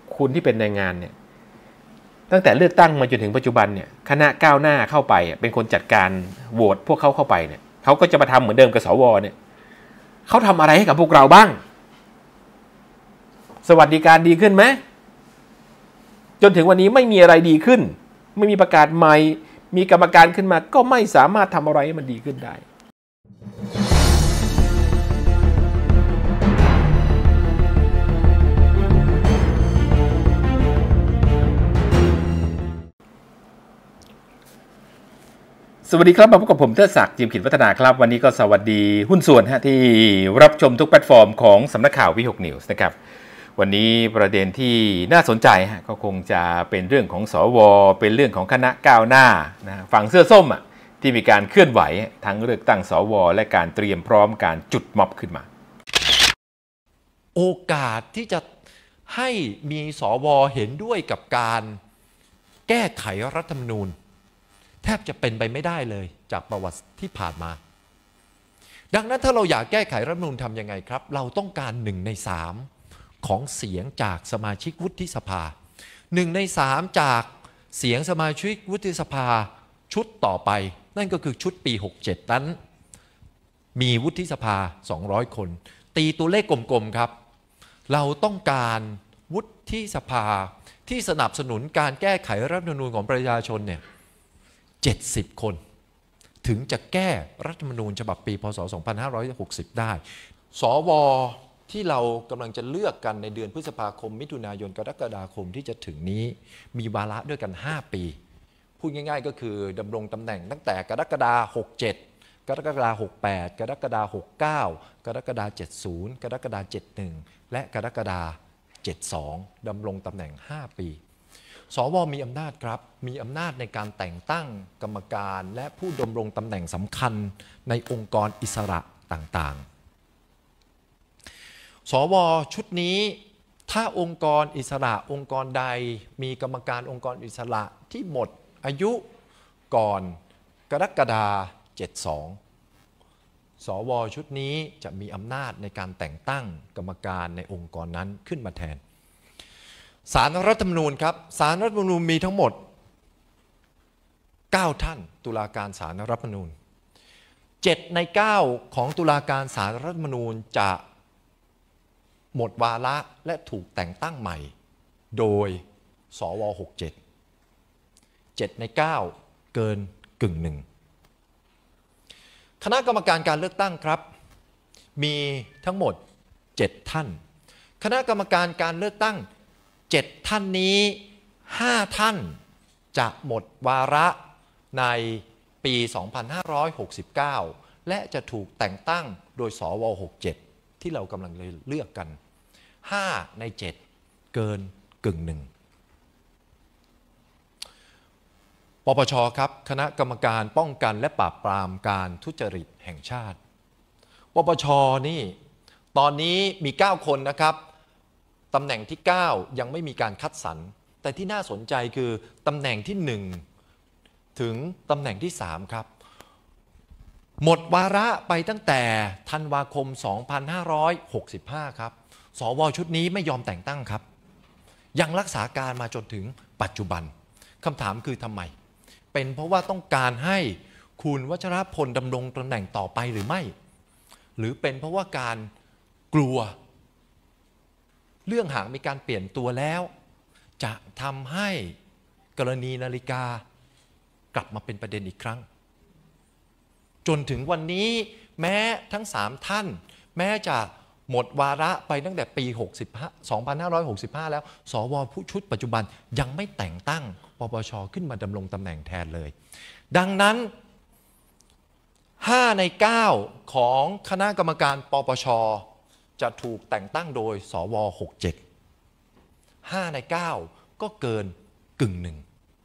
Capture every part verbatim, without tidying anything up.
คุณที่เป็นแรงงานเนี่ยตั้งแต่เลือกตั้งมาจนถึงปัจจุบันเนี่ยคณะก้าวหน้าเข้าไปเป็นคนจัดการโหวตพวกเขาเข้าไปเนี่ยเขาก็จะมาทำเหมือนเดิมกับสวเนี่ยเขาทำอะไรให้กับพวกเราบ้างสวัสดิการดีขึ้นไหมจนถึงวันนี้ไม่มีอะไรดีขึ้นไม่มีประกาศใหม่มีกรรมการขึ้นมาก็ไม่สามารถทำอะไรให้มันดีขึ้นได้สวัสดีครับมาพบกับผมเทิดศักดิ์จิมขินวัฒนาครับวันนี้ก็สวัสดีหุ้นส่วนฮะที่รับชมทุกแพลตฟอร์มของสำนักข่าววิหกนิวส์นะครับวันนี้ประเด็นที่น่าสนใจฮะก็คงจะเป็นเรื่องของสวเป็นเรื่องของคณะก้าวหน้านะฝั่งเสื้อส้มอ่ะที่มีการเคลื่อนไหวทั้งเลือกตั้งสวและการเตรียมพร้อมการจุดม็อบขึ้นมาโอกาสที่จะให้มีสวเห็นด้วยกับการแก้ไขรัฐธรรมนูญแทบจะเป็นไปไม่ได้เลยจากประวัติที่ผ่านมาดังนั้นถ้าเราอยากแก้ไขรัฐธรรมนูญทำยังไงครับเราต้องการหนึ่งในสามของเสียงจากสมาชิกวุฒิสภาหนึ่งในสามจากเสียงสมาชิกวุฒิสภาชุดต่อไปนั่นก็คือชุดปีหกเจ็ดนั้นมีวุฒิสภาสองร้อยคนตีตัวเลขกลมๆครับเราต้องการวุฒิสภาที่สนับสนุนการแก้ไขรัฐธรรมนูญของประชาชนเนี่ยเจ็ดสิบคนถึงจะแก้รัฐธรรมนูญฉบับปีพ.ศ. สองพันห้าร้อยหกสิบได้สวที่เรากำลังจะเลือกกันในเดือนพฤษภาคมมิถุนายนกรกฎาคมที่จะถึงนี้มีวาระด้วยกันห้าปีพูดง่ายๆก็คือดำรงตำแหน่งตั้งแต่กรกฎาคมหกเจ็ดกรกฎาคมหกแปดกรกฎาคมหกเก้ากรกฎาคมเจ็ดสิบกรกฎาคมเจ็ดสิบเอ็ดและกรกฎาคมเจ็ดสิบสองดำรงตำแหน่งห้าปีสวมีอำนาจครับมีอำนาจในการแต่งตั้งกรรมการและผู้ดำรงตำแหน่งสำคัญในองค์กรอิสระต่างๆสวชุดนี้ถ้าองค์กรอิสระองค์กรใดมีกรรมการองค์กรอิสระที่หมดอายุก่อนกรกฎาคมเจ็ดสิบสองสวชุดนี้จะมีอำนาจในการแต่งตั้งกรรมการในองค์กรนั้นขึ้นมาแทนศาลรัฐธรรมนูญครับศาลรัฐธรรมนูญมีทั้งหมดเก้าท่านตุลาการศาลรัฐธรรมนูญเจ็ดในเก้าของตุลาการศาลรัฐธรรมนูญจะหมดวาระและถูกแต่งตั้งใหม่โดยสวหกสิบเจ็ด เจ็ดในเก้าเกินกึ่งหนึ่งคณะกรรมการการเลือกตั้งครับมีทั้งหมดเจ็ดท่านคณะกรรมการการเลือกตั้งเจ็ดท่านนี้ห้าท่านจะหมดวาระในปีสองพันห้าร้อยหกสิบเก้าและจะถูกแต่งตั้งโดยสวหกสิบเจ็ดที่เรากำลังเลือกกันห้าในเจ็ดเกินกึ่งหนึ่งปปช.ครับคณะกรรมการป้องกันและปราบปรามการทุจริตแห่งชาติปปช.นี่ตอนนี้มีเก้าคนนะครับตำแหน่งที่เก้ายังไม่มีการคัดสรรแต่ที่น่าสนใจคือตำแหน่งที่หนึ่งถึงตำแหน่งที่สามครับหมดวาระไปตั้งแต่ธันวาคมสองพันห้าร้อยหกสิบห้าครับสวชุดนี้ไม่ยอมแต่งตั้งครับยังรักษาการมาจนถึงปัจจุบันคำถามคือทำไมเป็นเพราะว่าต้องการให้คุณวัชรพลดำรงตำแหน่งต่อไปหรือไม่หรือเป็นเพราะว่าการกลัวเรื่องหากมีการเปลี่ยนตัวแล้วจะทำให้กรณีนาฬิกากลับมาเป็นประเด็นอีกครั้งจนถึงวันนี้แม้ทั้งสามท่านแม้จะหมดวาระไปตั้งแต่ปีสองพันห้าร้อยหกสิบห้าแล้วสวผู้ชุดปัจจุบันยังไม่แต่งตั้งปปช.ขึ้นมาดำรงตำแหน่งแทนเลยดังนั้นห้าในเก้าของคณะกรรมการปปช.จะถูกแต่งตั้งโดยสวหกสิบเจ็ด ห้าในเก้าก็เกินกึ่งหนึ่ง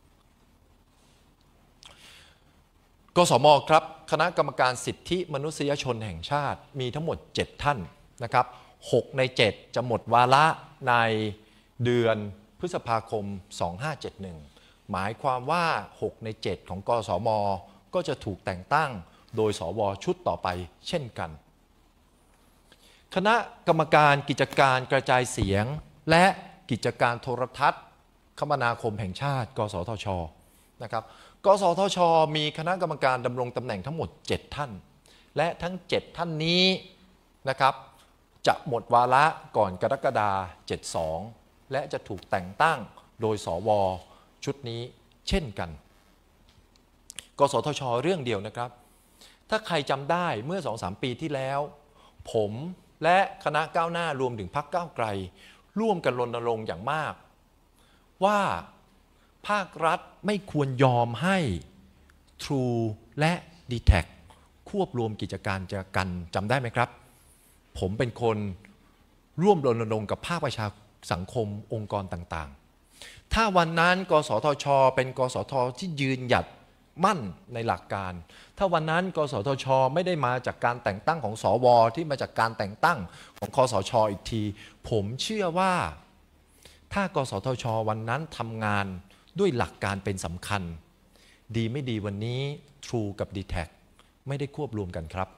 กสม.ครับคณะกรรมการสิทธิมนุษยชนแห่งชาติมีทั้งหมดเจ็ดท่านนะครับหกในเจ็ดจะหมดวาระในเดือนพฤษภาคมสองพันห้าร้อยเจ็ดสิบเอ็ดหมายความว่าหกในเจ็ดของกสม.ก็จะถูกแต่งตั้งโดยสวชุดต่อไปเช่นกันคณะกรรมการกิจการกระจายเสียงและกิจการโทรทัศน์คมนาคมแห่งชาติกสทช.นะครับกสทช.มีคณะกรรมการดำรงตำแหน่งทั้งหมดเจ็ดท่านและทั้งเจ็ดท่านนี้นะครับจะหมดวาระก่อนกรกฎาคมเจ็ดสิบสองและจะถูกแต่งตั้งโดยสวชุดนี้เช่นกันกสทช.เรื่องเดียวนะครับถ้าใครจำได้เมื่อ สองสาม ปีที่แล้วผมและคณะก้าวหน้ารวมถึงพรรคก้าวไกลร่วมกันรณรงค์อย่างมากว่าภาครัฐไม่ควรยอมให้ True และ ดี แท็ก ควบรวมกิจการกันจำได้ไหมครับผมเป็นคนร่วมรณรงค์กับภาคประชาสังคมองค์กรต่างๆถ้าวันนั้นกสทช.เป็นกสทช.ที่ยืนหยัดมั่นในหลักการถ้าวันนั้นกสทช.ไม่ได้มาจากการแต่งตั้งของสวที่มาจากการแต่งตั้งของคสช.อีกทีผมเชื่อว่าถ้ากสทช.วันนั้นทำงานด้วยหลักการเป็นสำคัญดีไม่ดีวันนี้ True กับ ดี แท็ก ไม่ได้ควบรวมกันครับ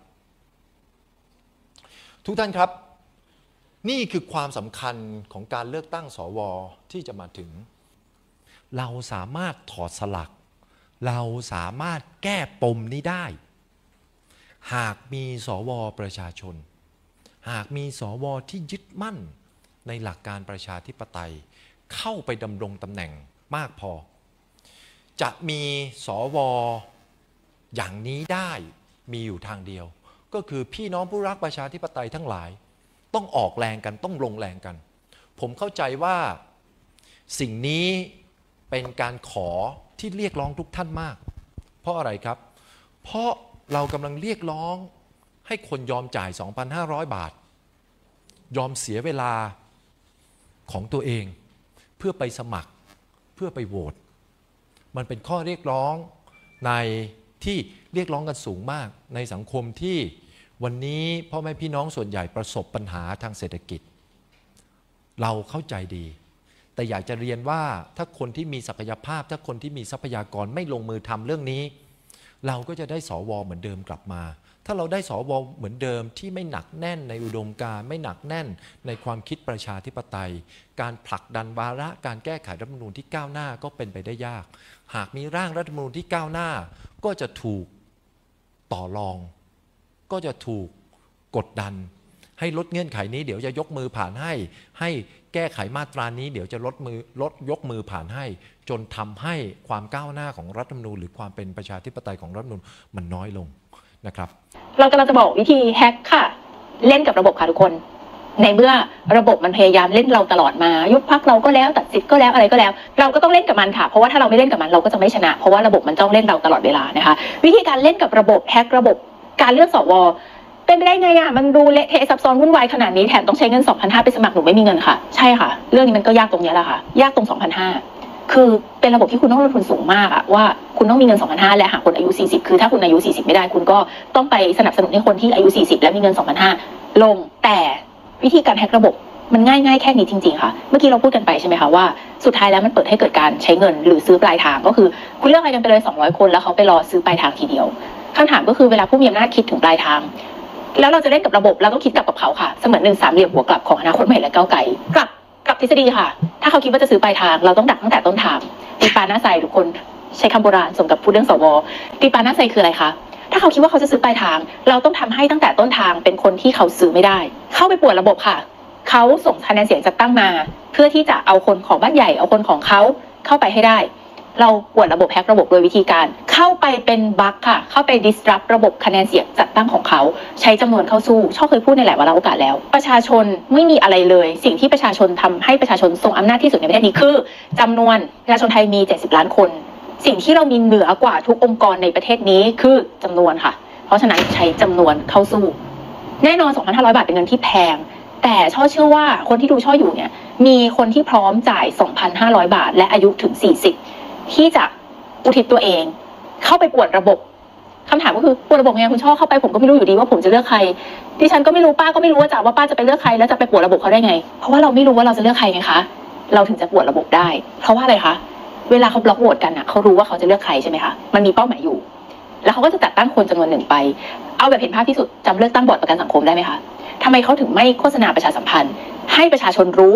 ทุกท่านครับนี่คือความสำคัญของการเลือกตั้งสวที่จะมาถึงเราสามารถถอดสลักเราสามารถแก้ปมนี้ได้หากมีสวประชาชนหากมีสวที่ยึดมั่นในหลักการประชาธิปไตยเข้าไปดำรงตำแหน่งมากพอจะมีสวอย่างนี้ได้มีอยู่ทางเดียวก็คือพี่น้องผู้รักประชาธิปไตยทั้งหลายต้องออกแรงกันต้องลงแรงกันผมเข้าใจว่าสิ่งนี้เป็นการขอที่เรียกร้องทุกท่านมากเพราะอะไรครับเพราะเรากำลังเรียกร้องให้คนยอมจ่าย สองพันห้าร้อย บาทยอมเสียเวลาของตัวเองเพื่อไปสมัครเพื่อไปโหวตมันเป็นข้อเรียกร้องในที่เรียกร้องกันสูงมากในสังคมที่วันนี้พ่อแม่พี่น้องส่วนใหญ่ประสบปัญหาทางเศรษฐกิจเราเข้าใจดีแต่อยากจะเรียนว่าถ้าคนที่มีศักยภาพถ้าคนที่มีทรัพยากรไม่ลงมือทำเรื่องนี้เราก็จะได้สวเหมือนเดิมกลับมาถ้าเราได้สวเหมือนเดิมที่ไม่หนักแน่นในอุดมการณ์ไม่หนักแน่นในความคิดประชาธิปไตยการผลักดันวาระการแก้ไขรัฐธรรมนูญที่ก้าวหน้าก็เป็นไปได้ยากหากมีร่างรัฐธรรมนูญที่ก้าวหน้าก็จะถูกต่อรองก็จะถูกกดดันให้ลดเงื่อนไขนี้เดี๋ยวจะยกมือผ่านให้ให้แก้ไขมาตรานี้เดี๋ยวจะลดมือลดยกมือผ่านให้จนทำให้ความก้าวหน้าของรัฐธรรมนูญหรือความเป็นประชาธิปไตยของรัฐธรรมนูญมันน้อยลงนะครับเรากำลังจะบอกวิธีแฮกค่ะเล่นกับระบบค่ะทุกคนในเมื่อระบบมันพยายามเล่นเราตลอดมายุบพรรคเราก็แล้วตัดสิทธิ์ก็แล้วอะไรก็แล้วเราก็ต้องเล่นกับมันค่ะเพราะว่าถ้าเราไม่เล่นกับมันเราก็จะไม่ชนะเพราะว่าระบบมันจ้องเล่นเราตลอดเวลานะคะวิธีการเล่นกับระบบแฮกระบบการเลือกสวเป็นไปได้ไงอ่ะมันดูเละเทะซับซ้อนวุ่นวายขนาดนี้แถมต้องใช้เงิน สองพันห้าร้อย ไปสมัครหนูไม่มีเงินค่ะใช่ค่ะเรื่องนี้มันก็ยากตรงนี้แหละค่ะยากตรง สองพันห้าร้อย คือเป็นระบบที่คุณต้องลงทุนสูงมากอะว่าคุณต้องมีเงิน สองพันห้าร้อย และหาคนอายุสี่สิบคือถ้าคุณอายุสี่สิบไม่ได้คุณก็ต้องไปสนับสนุนให้คนที่อายุสี่สิบและมีเงิน สองพันห้าร้อย ลงแต่วิธีการแฮกระบบมันง่ายๆแค่นี้จริงๆค่ะเมื่อกี้เราพูดกันไปใช่ไหมคะว่าสุดท้ายแล้วมันเปิดให้เกิดการใช้เงินหรือซื้อปลายทางก็คือคุณเลือกอะไรกันไปเลยสองร้อยคนแล้วเขาไปรอซื้อปลายทางทีเดียวคำถามก็คือเวลาผู้มีอำนาจคิดถึงปลายทางแล้วเราจะเล่นกับระบบเราต้องคิดกลับกับเขาค่ะเสมือนหนึ่งสามเหลี่ยมหัวกลับของอนาคตใหม่และก้าวไกลกลับกลับทฤษฎีค่ะถ้าเขาคิดว่าจะซื้อปลายทางเราต้องดักตั้งแต่ต้นทางตีปลาหน้าใสทุกคนใช้คำโบราณสมกับพูดเรื่องสวตีปลาหน้าใสคืออะไรคะถ้าเขาคิดว่าเขาจะซื้อปลายทางเราต้องทำให้ตั้งแต่ต้นทางเป็นคนที่เขาซื้อไม่ได้เข้าไปป่วนระบบค่ะเขาส่งคะแนนเสียงจัดตั้งมาเพื่อที่จะเอาคนของบ้านใหญ่เอาคนของเขาเข้าไปให้ได้เราป่วนระบบแฮกระบบโดยวิธีการเข้าไปเป็นบั๊กค่ะเข้าไป disrupt ระบบคะแนนเสียงจัดตั้งของเขาใช้จำนวนเข้าสู้ช่อเคยพูดในหลายวาระโอกาสแล้วประชาชนไม่มีอะไรเลยสิ่งที่ประชาชนทำให้ประชาชนทรงอำนาจที่สุดในประเทศนี้คือจำนวนประชาชนไทยมีเจ็ดสิบล้านคนสิ่งที่เรามีเหนือกว่าทุกองค์กรในประเทศนี้คือจำนวนค่ะเพราะฉะนั้นใช้จำนวนเข้าสู้แน่นอน สองพันห้าร้อย บาทเป็นเงินที่แพงแต่ช่อเชื่อว่าคนที่ดูช่ออยู่เนี่ยมีคนที่พร้อมจ่าย สองพันห้าร้อย บาทและอายุถึงสี่สิบที่จะอุทิศตัวเองเข้าไปป่วนระบบคำถามก็คือป่วนระบบไงคุณช่อเข้าไปผมก็ไม่รู้อยู่ดีว่าผมจะเลือกใครดิฉันก็ไม่รู้ป้าก็ไม่รู้ว่าจะว่าป้าจะไปเลือกใครแล้วจะไปป่วนระบบเขาได้ไงเพราะว่าเราไม่รู้ว่าเราจะเลือกใครไงคะเราถึงจะป่วนระบบได้เพราะว่าอะไรคะเวลาเขาบล็อกโหวตกันอ่ะเขารู้ว่าเขาจะเลือกใครใช่ไหมคะมันมีเป้าหมายอยู่แล้วเขาก็จะจัดตั้งคนจำนวนหนึ่งไปเอาแบบเห็นภาพที่สุดจำเลือกตั้งบอร์ดประกันสังคมได้ไหมคะทำไมเขาถึงไม่โฆษณาประชาสัมพันธ์ให้ประชาชนรู้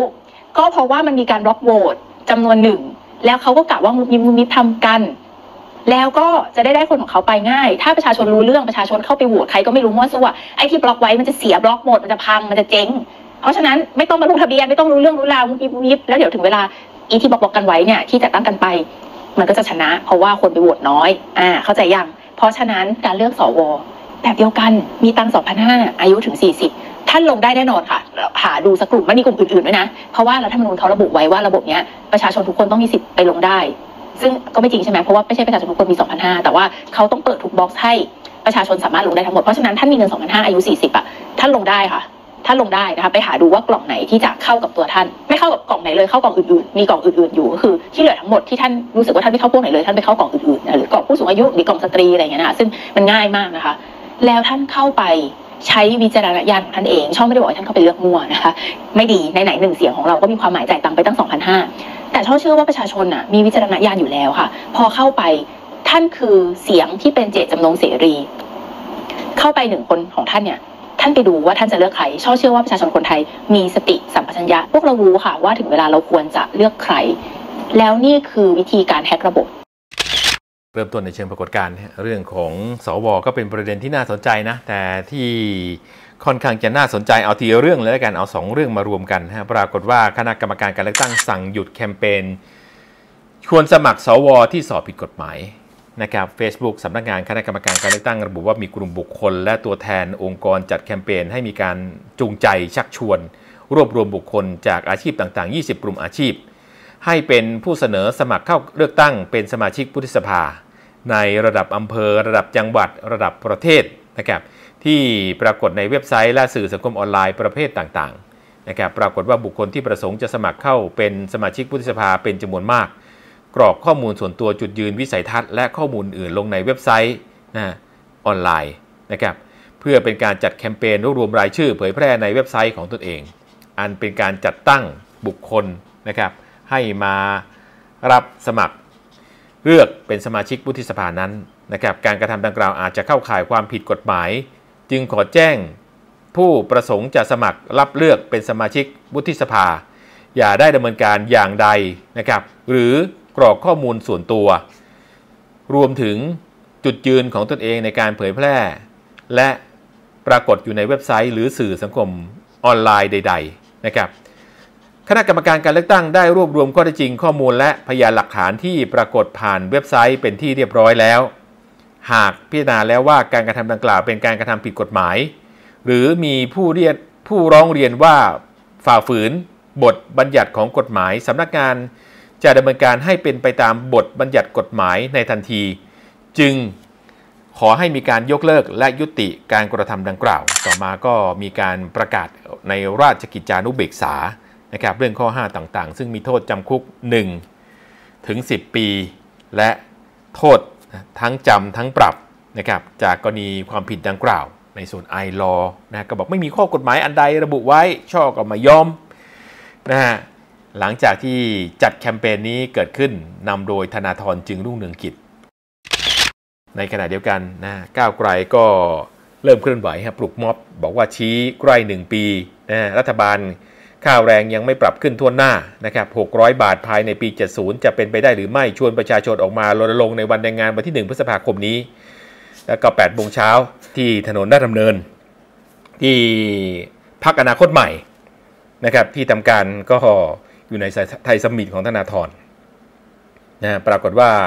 ก็เพราะว่ามันมีการบล็อกโหวตจำนวนหนึ่งแล้วเขาก็กะว่ามุมมิมุมมิทำกันแล้วก็จะได้ได้คนของเขาไปง่ายถ้าประชาชนรู้เรื่องประชาชนเข้าไปโหวตใครก็ไม่รู้มั่วซั่วไอ้ที่บล็อกไว้มันจะเสียบล็อกหมดมันจะพังมันจะเจ๊งเพราะฉะนั้นไม่ต้องมาลงทะเบียนไม่ต้องรู้เรื่องรู้ราวมุมมิมุมมิแล้วเดี๋ยวถึงเวลาอีที่บล็อกบล็อกกันไว้เนี่ยที่จัดตั้งกันไปมันก็จะชนะเพราะว่าคนไปโหวตน้อยอ่าเข้าใจยังเพราะฉะนั้นการเลือกสวแบบเดียวกันมีตังค์ สองพันห้าร้อย อายุถึงสี่สิบท่านลงได้แน่นอนค่ะหาดูสักกลุ่มไม่มีกลุ่มอื่นๆด้วยนะเพราะว่ารัฐธรรมนูญเขาระบุไว้ว่าระบบเนี้ยประชาชนทุกคนต้องมีสิทธิ์ไปลงได้ซึ่งก็ไม่จริงใช่ไหมเพราะว่าไม่ใช่ประชาชนทุกคนมี สองพันห้าร้อย แต่ว่าเขาต้องเปิดทุกบ็อกซ์ให้ประชาชนสามารถลงได้ทั้งหมดเพราะฉะนั้นท่านมีเงิน สองพันห้าร้อย อายุสี่สิบอ่ะท่านลงได้ค่ะท่านลงได้นะคะไปหาดูว่ากล่องไหนที่จะเข้ากับตัวท่านไม่เข้ากับกล่องไหนเลยเข้ากล่องอื่นๆมีกล่องอื่นๆอยู่ก็คือที่เหลือทั้งหมดที่ท่านรู้สึกว่าท่านไม่เข้าพวกไหนเลยท่านไปเข้ากล่องอื่นๆหรือกล่องผู้สูงอายุหรือกล่องสตรีอะไรอย่างเงี้ยนะซึ่งมันง่ายมากนะคะแล้วท่านเข้าไปใช้วิจารณญาณของท่านเองช่องไม่ได้บอกให้ท่านเข้าไปเลือกมั่วนะคะไม่ดีในไหนหนึ่งเสียงของเราก็มีความหมายจ่ายตังค์ไปตั้ง สองพันห้าร้อย แต่ช่องเชื่อว่าประชาชนน่ะมีวิจารณญาณอยู่แล้วค่ะพอเข้าไปท่านคือเสียงที่เป็นเจตจำนงเสรีเข้าไปหนึ่งคนของท่านเนี่ยท่านไปดูว่าท่านจะเลือกใครช่อเชื่อว่าประชาชนคนไทยมีสติสัมปชัญญะพวกเรารู้ค่ะว่าถึงเวลาเราควรจะเลือกใครแล้วนี่คือวิธีการแฮกระบบเริ่มต้นในเชิงปรากฏการณ์เรื่องของสวก็เป็นประเด็นที่น่าสนใจนะแต่ที่ค่อนข้างจะน่าสนใจเอาทีเรื่องเลยแล้วกันเอาสองเรื่องมารวมกันปรากฏว่าคณะกรรมการการเลือกตั้งสั่งหยุดแคมเปญชวนสมัครสวที่สอบผิดกฎหมายนะครับ Facebook สำนักงานคณะกรรมการการเลือกตั้งระบุว่ามีกลุ่มบุคคลและตัวแทนองค์กรจัดแคมเปญให้มีการจูงใจชักชวนรวบรวมบุคคลจากอาชีพต่างๆยี่สิบกลุ่มอาชีพให้เป็นผู้เสนอสมัครเข้าเลือกตั้งเป็นสมาชิกวุฒิสภาในระดับอำเภอระดับจังหวัดระดับประเทศนะครับที่ปรากฏในเว็บไซต์และสื่อสังคมออนไลน์ประเภทต่างๆนะครับปรากฏว่าบุคคลที่ประสงค์จะสมัครเข้าเป็นสมาชิกวุฒิสภาเป็นจำนวนมากกรอกข้อมูลส่วนตัวจุดยืนวิสัยทัศน์และข้อมูลอื่นลงในเว็บไซต์นะออนไลน์นะครับเพื่อเป็นการจัดแคมเปญรวบรวมรายชื่อเผยแพร่ในเว็บไซต์ของตนเองอันเป็นการจัดตั้งบุคคลนะครับให้มารับสมัครเลือกเป็นสมาชิกวุฒิสภานั้นนะครับการกระทำดังกล่าวอาจจะเข้าข่ายความผิดกฎหมายจึงขอแจ้งผู้ประสงค์จะสมัครรับเลือกเป็นสมาชิกวุฒิสภาอย่าได้ดำเนินการอย่างใดนะครับหรือกรอกข้อมูลส่วนตัวรวมถึงจุดยืนของตนเองในการเผยแพร่และปรากฏอยู่ในเว็บไซต์หรือสื่อสังคมออนไลน์ใดๆนะครับคณะกรรมการการเลือกตั้งได้รวบรวมข้อเท็จจริงข้อมูลและพยานหลักฐานที่ปรากฏผ่านเว็บไซต์เป็นที่เรียบร้อยแล้วหากพิจารณาแล้วว่าการกระทำดังกล่าวเป็นการกระทำผิดกฎหมายหรือมีผู้เรียกผู้ร้องเรียนว่าฝ่าฝืนบทบัญญัติของกฎหมายสำนักงานจะดำเนินการให้เป็นไปตามบทบัญญัติกฎหมายในทันทีจึงขอให้มีการยกเลิกและยุติการกระทำดังกล่าวต่อมาก็มีการประกาศในราชกิจจานุเบกษานะครับเรื่องข้อห้าต่างๆซึ่งมีโทษจำคุกหนึ่งถึงสิบปีและโทษทั้งจำทั้งปรับนะครับจากกรณีความผิดดังกล่าวในส่วนไอลอนะก็บอกไม่มีข้อกฎหมายอันใดระบุไว้ช่อก็ไม่ยอมนะฮะหลังจากที่จัดแคมเปญนี้เกิดขึ้นนำโดยธนาธรจึงรุ่งเรืองกิจในขณะเดียวกันนะก้าวไกลก็เริ่มเคลื่อนไหวครับปลุกม็อบบอกว่าชี้ใกล้หนึ่งปีนะรัฐบาลค่าแรงยังไม่ปรับขึ้นทั่วหน้านะครับหกร้อยบาทภายในปีเจ็ดสิบจะเป็นไปได้หรือไม่ชวนประชาชนออกมารณรงค์ในวันแรงงานวันที่หนึ่งพฤษภาคมนี้แล้วก็แปดโมงเช้าที่ถนนราชดำเนินที่พรรคอนาคตใหม่นะครับที่ทำการก็อยู่ในไทยสมิตของธนาธรนะปรากฏว่า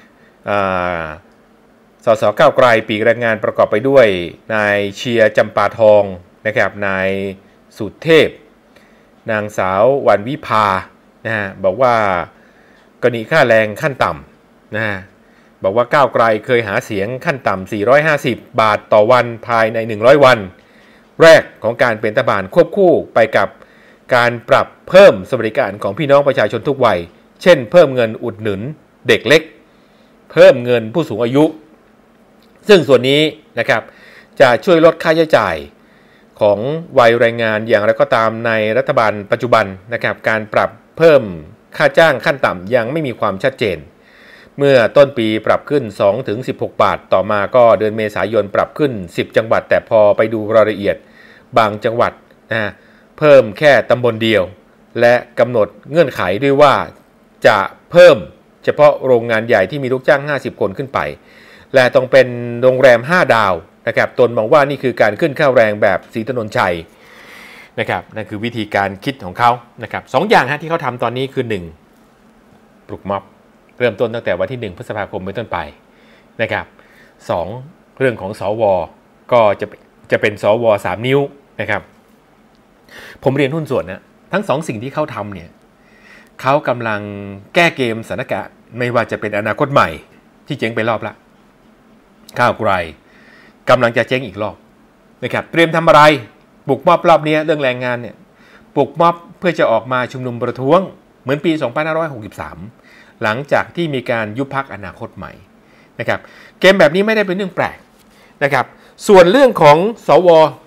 สสก้าวไกลปีกแรงงานประกอบไปด้วยนายเชียร์จำปาทองนะครับนายสุเทพนางสาววันวิภานะฮะบอกว่ากรณีค่าแรงขั้นต่ำนะฮะบอกว่าก้าวไกลเคยหาเสียงขั้นต่ำสี่ร้อยห้าสิบบาทต่อวันภายในหนึ่งร้อยวันแรกของการเป็นรัฐบาลควบคู่ไปกับการปรับเพิ่มสวัสดิการของพี่น้องประชาชนทุกวัยเช่นเพิ่มเงินอุดหนุนเด็กเล็กเพิ่มเงินผู้สูงอายุซึ่งส่วนนี้นะครับจะช่วยลดค่าใช้จ่ายของวัยแรงงานอย่างไรก็ตามในรัฐบาลปัจจุบันนะครับการปรับเพิ่มค่าจ้างขั้นต่ำยังไม่มีความชัดเจนเมื่อต้นปีปรับขึ้น สองถึงสิบหก บาทต่อมาก็เดือนเมษายนปรับขึ้นสิบจังหวัดแต่พอไปดูรายละเอียดบางจังหวัดนะเพิ่มแค่ตำบลเดียวและกำหนดเงื่อนไขด้วยว่าจะเพิ่มเฉพาะโรงงานใหญ่ที่มีลูกจ้างห้าสิบคนขึ้นไปและต้องเป็นโรงแรมห้าดาวนะครับตนมองว่านี่คือการขึ้นค่าแรงแบบศรีถนนชัยนะครับนั่นคือวิธีการคิดของเขานะครับสองอย่างฮะที่เขาทำตอนนี้คือหนึ่งปลุกม็อบเริ่มต้นตั้งแต่วันที่หนึ่งพฤษภาคมเป็นต้นไปนะครับสองเรื่องของสวก็จะจะเป็นสวสามนิ้วนะครับผมเรียนหุ้นส่วนนะทั้งสองสิ่งที่เขาทำเนี่ยเขากำลังแก้เกมสถานการณ์ไม่ว่าจะเป็นอนาคตใหม่ที่เจ๊งไปรอบละก้าวไกลกำลังจะเจ๊งอีกรอบนะครับเตรียมทำอะไรปลุกม็อบรอบนี้เรื่องแรงงานเนี่ยปลุกม็อบเพื่อจะออกมาชุมนุมประท้วงเหมือนปีสองพันห้าร้อยหกสิบสามหลังจากที่มีการยุบพรรคอนาคตใหม่นะครับเกมแบบนี้ไม่ได้เป็นเรื่องแปลกนะครับส่วนเรื่องของสว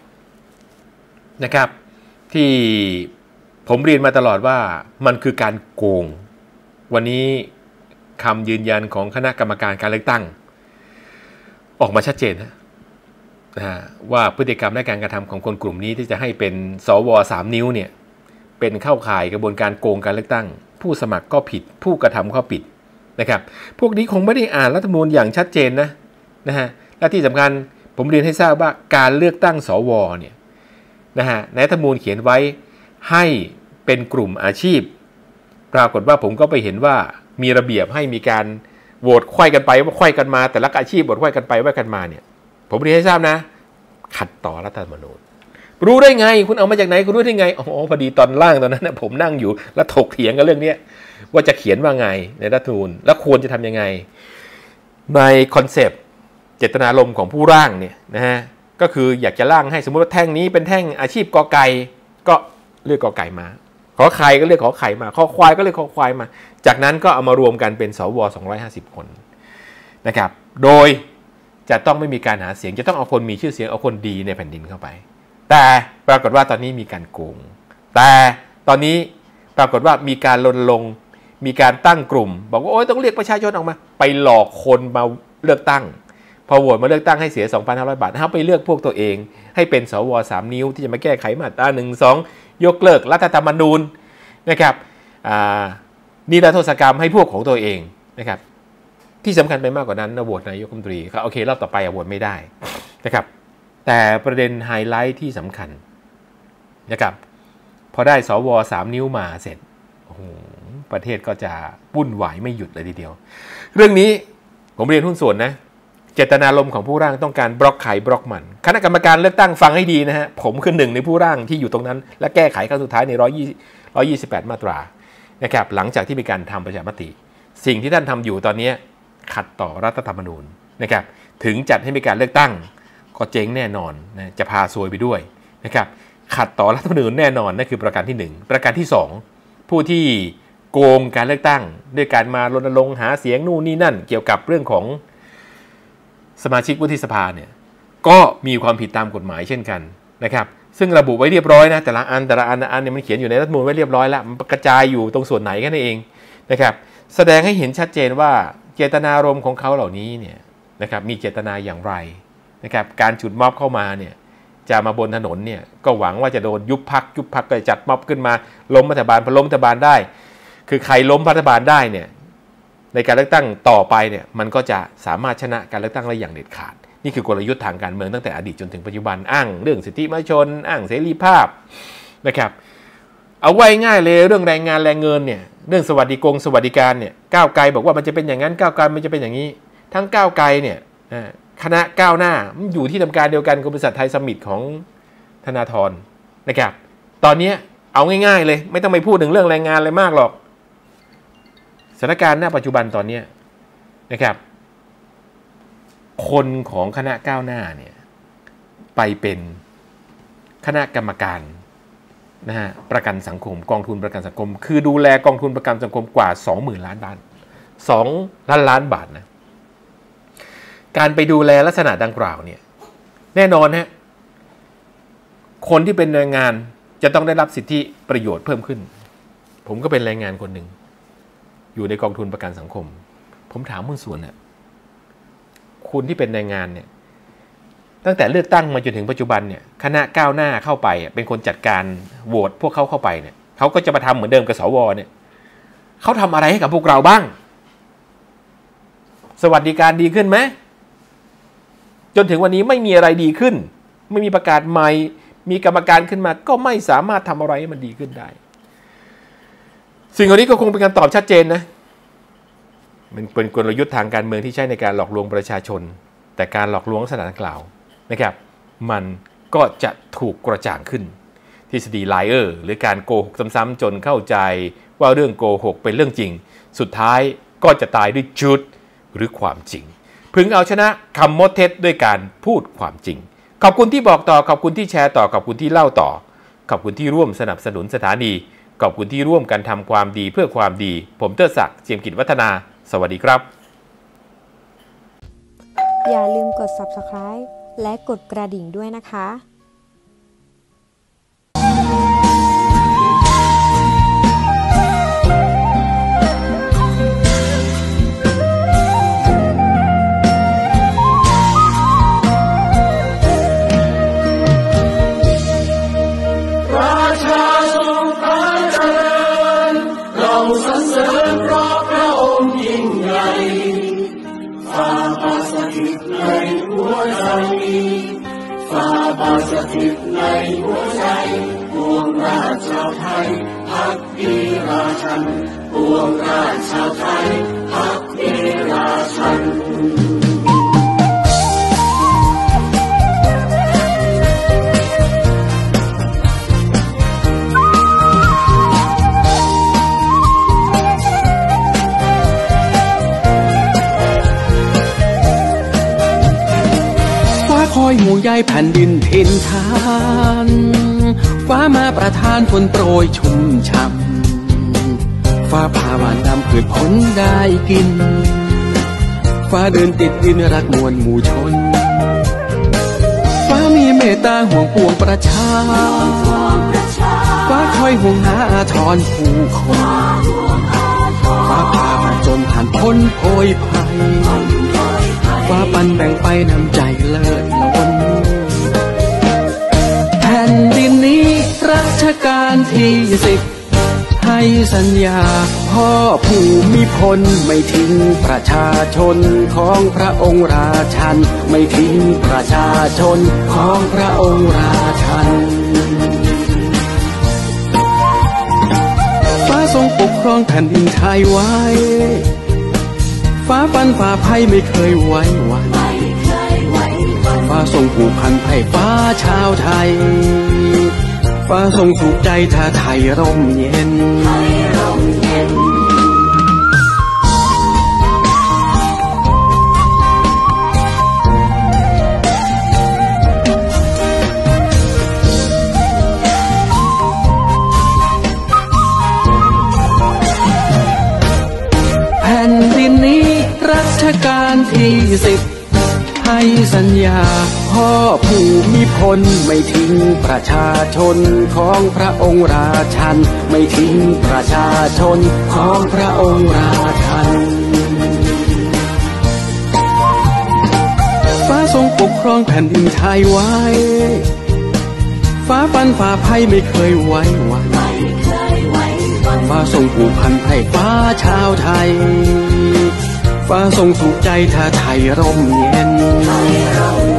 นะครับที่ผมเรียนมาตลอดว่ามันคือการโกงวันนี้คำยืนยันของคณะกรรมการการเลือกตั้งออกมาชัดเจนนะว่าพฤติกรรมและการกระทำของคนกลุ่มนี้ที่จะให้เป็นสวสามนิ้วเนี่ยเป็นเข้าข่ายกระบวนการโกงการเลือกตั้งผู้สมัครก็ผิดผู้กระทำก็ผิดนะครับพวกนี้คงไม่ได้อ่านรัฐธรรมนูญอย่างชัดเจนนะนะฮะและที่สำคัญผมเรียนให้ทราบว่าการเลือกตั้งสวเนี่ยนะฮะในรัฐธรรมนูญเขียนไว้ให้เป็นกลุ่มอาชีพปรากฏว่าผมก็ไปเห็นว่ามีระเบียบให้มีการโหวตไขว้กันไปว่าไขว้กันมาแต่ละอาชีพโหวตไขว้กันไปไขว้กันมาเนี่ยผมเรียนให้ทราบนะขัดต่อรัฐธรรมนูญรู้ได้ไงคุณเอามาจากไหนคุณรู้ได้ไงอ๋อพอดีตอนล่างตอนนั้นนะผมนั่งอยู่แล้วถกเถียงกันเรื่องนี้ว่าจะเขียนว่าไงในรัฐธรรมนูญแล้วควรจะทำยังไงในคอนเซปต์เจตนารมณ์ของผู้ร่างเนี่ยนะฮะก็คืออยากจะร่างให้สมมติว่าแท่งนี้เป็นแท่งอาชีพกอไก่ก็เลือกกอไก่มาขอไข่ก็เลือกขอไข่มาขอควายก็เลือกขอควายมาจากนั้นก็เอามารวมกันเป็นสวสองร้อยห้าสิบคนนะครับโดยจะต้องไม่มีการหาเสียงจะต้องเอาคนมีชื่อเสียงเอาคนดีในแผ่นดินเข้าไปแต่ปรากฏว่าตอนนี้มีการโกงแต่ตอนนี้ปรากฏว่ามีการรณรงค์มีการตั้งกลุ่มบอกว่าโอ๊ยต้องเรียกประชาชนออกมาไปหลอกคนมาเลือกตั้งพอโหวตมาเลือกตั้งให้เสีย สองพันห้าร้อย บาทเขาไปเลือกพวกตัวเองให้เป็นสวสามนิ้วที่จะมาแก้ไขมาตราหนึ่ง สองยกเลิกรัฐธรรมนูญนะครับนิรโทษกรรมให้พวกของตัวเองนะครับที่สำคัญไปมากกว่านั้นนะโหวตนายกรัฐมนตรีเขาโอเครอบต่อไปโหวตไม่ได้นะครับแต่ประเด็นไฮไลท์ที่สำคัญนะครับพอได้สวสามนิ้วมาเสร็จโอ้โหประเทศก็จะวุ่นวายไม่หยุดเลยทีเดียวเรื่องนี้ผมเรียนหุ้นส่วนนะเจตนารมณ์ของผู้ร่างต้องการบล็อกไขบล็อกมันคณะกรรมการเลือกตั้งฟังให้ดีนะฮะผมคือหนึ่งในผู้ร่างที่อยู่ตรงนั้นและแก้ไขครั้งสุดท้ายในหนึ่งร้อยยี่สิบแปดมาตรานะครับหลังจากที่มีการทำประชามติสิ่งที่ท่านทำอยู่ตอนนี้ขัดต่อรัฐธรรมนูญนะครับถึงจัดให้มีการเลือกตั้งก็เจ๊งแน่นอนนะจะพาซวยไปด้วยนะครับขัดต่อรัฐธรรมนูญแน่นอนนั่นคือประการที่หนึ่งประการที่สองผู้ที่โกงการเลือกตั้งด้วยการมารณรงค์หาเสียงนู่นนี่นั่นเกี่ยวกับเรื่องของสมาชิกวุฒิสภาเนี่ยก็มีความผิดตามกฎหมายเช่นกันนะครับซึ่งระบุไว้เรียบร้อยนะแต่ละอันแต่ละอันอันเนี่ยมันเขียนอยู่ในรัฐธรรมนูญไว้เรียบร้อยแล้วมันกระจายอยู่ตรงส่วนไหนกันเองนะครับแสดงให้เห็นชัดเจนว่าเจตนารมณ์ของเขาเหล่านี้เนี่ยนะครับมีเจตนาอย่างไรนะครับการฉุดม็อบเข้ามาเนี่ยจะมาบนถนนเนี่ยก็หวังว่าจะโดนยุบพรรคยุบพรรคก็จัดม็อบขึ้นมาล้มรัฐบาลพอล้มรัฐบาลได้คือใครล้มรัฐบาลได้เนี่ยในการเลือกตั้งต่อไปเนี่ยมันก็จะสามารถชนะการเลือกตั้งได้อย่างเด็ดขาดนี่คือกลยุทธ์ทางการเมืองตั้งแต่อดีตจนถึงปัจจุบันอ้างเรื่องสิทธิมนุษยชนอ้างเสรีภาพนะครับเอาไว้ง่ายเลยเรื่องแรงงานแรงเงินเนี่ยเรื่องสวัสดิกงสวัสดิการเนี่ยก้าวไกลบอกว่ามันจะเป็นอย่างนั้นก้าวไกลมันจะเป็นอย่างนี้ทั้งก้าวไกลเนี่ยคณะก้าวหน้ามันอยู่ที่ทำการเดียวกันกับบริษัทไทยสมิธของธนาธรนะครับตอนนี้เอาง่ายๆเลยไม่ต้องไปพูดถึงเรื่องแรงงานเลยมากหรอกสถานการณ์ณปัจจุบันตอนนี้นะครับคนของคณะก้าวหน้าเนี่ยไปเป็นคณะกรรมการนะฮะประกันสังคมกองทุนประกันสังคมคือดูแลกองทุนประกันสังคมกว่า สองหมื่น ล้านบาทสองล้านล้านบาทนะการไปดูแลลักษณะดังกล่าวเนี่ยแน่นอนฮะคนที่เป็นแรงงานจะต้องได้รับสิทธิประโยชน์เพิ่มขึ้นผมก็เป็นแรงงานคนหนึ่งอยู่ในกองทุนประกันสังคมผมถามหุ้นส่วนเนี่ยคุณที่เป็นแรงงานเนี่ยตั้งแต่เลือกตั้งมาจนถึงปัจจุบันเนี่ยคณะก้าวหน้าเข้าไปเป็นคนจัดการโหวตพวกเขาเข้าไปเนี่ยเขาก็จะมาทำเหมือนเดิมกับสวเนี่ยเขาทำอะไรให้กับพวกเราบ้างสวัสดิการดีขึ้นไหมจนถึงวันนี้ไม่มีอะไรดีขึ้นไม่มีประกาศใหม่มีกรรมการขึ้นมาก็ไม่สามารถทำอะไรให้มันดีขึ้นได้สิ่งเหล่านี้ก็คงเป็นคำตอบชัดเจนนะมันเป็นกลยุทธ์ทางการเมืองที่ใช้ในการหลอกลวงประชาชนแต่การหลอกลวงลักษณะดังกล่าวนะครับมันก็จะถูกกระจ่างขึ้นทฤษฎีไลเออร์หรือการโกหกซ้ำๆจนเข้าใจว่าเรื่องโกหกเป็นเรื่องจริงสุดท้ายก็จะตายด้วยชุดหรือความจริงพึงเอาชนะคำมดเท็จด้วยการพูดความจริงขอบคุณที่บอกต่อขอบคุณที่แชร์ต่อขอบคุณที่เล่าต่อขอบคุณที่ร่วมสนับสนุนสถานีขอบคุณที่ร่วมกันทำความดีเพื่อความดีผมเทิดศักดิ์เจียมกิจวัฒนาสวัสดีครับอย่าลืมกด ซับสไครบ์ และกดกระดิ่งด้วยนะคะสถิตในหัวใจปวงราชชาวไทยภักดีราชันปวงราชชาวไทยภักดีราชันคอยห่วงใยแผ่นดินถิ่นฐานฟ้ามาประทานฝนโปรยชุ่มช่ำฟ้าผ่าหวานดำพืชผลได้กินฟ้าเดินติดดินรักมวลหมู่ชนฟ้ามีเมตตาห่วงปวงประชาฟ้าคอยห่วงหาอาทรผู้คนฟ้าผ่ามาจนผ่านพ้นโพยภัยฟ้าปันแบ่งไปนำใจเลิศล้นแผ่นดินนี้รัชกาลที่สิบให้สัญญาพ่อภูมิพลไม่ทิ้งประชาชนของพระองค์ราชันไม่ทิ้งประชาชนของพระองค์ราชันฟ้าทรงปกครองแผ่นดินไทยไว้ฟ้าฟันฝ่าภัยไม่เคยไว้วันฟ้าทรงผูกพันไพร่ฟ้าชาวไทยฟ้าทรงสุขใจถ้าไทยร่มเย็นแผ่นดินนี้รัชกาลที่สิบให้สัญญาพ่อภูมิพลไม่ทิ้งประชาชนของพระองค์ราชันไม่ทิ้งประชาชนของพระองค์ราชันฟ้าทรงปกครองแผ่นดินไทยไว้ฟ้าฟันฝ่าภัยไม่เคยไว้วันฟ้าทรงผูกพันไพร่ฟ้าชาวไทยฟ้าทรงสุขใจถ้าไทยร่มเย็น